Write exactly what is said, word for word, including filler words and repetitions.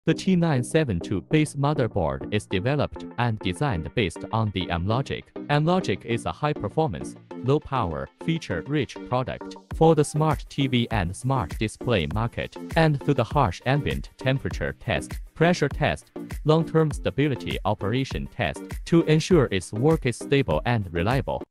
The T nine seventy-two base motherboard is developed and designed based on the Amlogic. Amlogic is a high-performance, low-power, feature-rich product for the smart T V and smart display market, and through the harsh ambient temperature test, pressure test, long-term stability operation test to ensure its work is stable and reliable.